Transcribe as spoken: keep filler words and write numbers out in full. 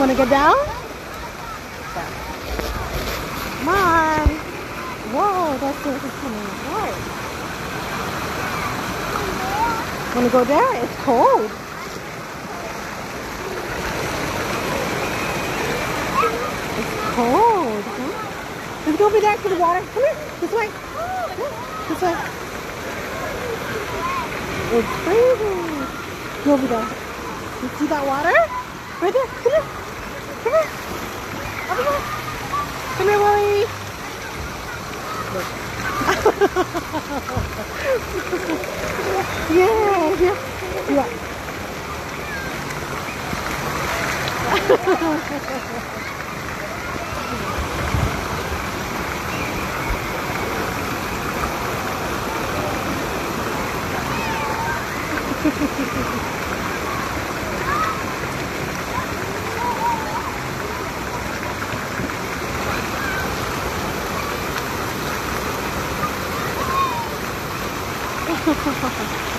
Want to go down? Come on. Whoa, that's this is coming apart. Want to go there? It's cold. It's cold. Huh? Let's go over there to the water. Come here. This way. This way. It's freezing. Go over there. You see that water? Right there. Come here. Come here. Over here. Come here, Willie. Yeah, yeah, yeah. Ha ha ha ha.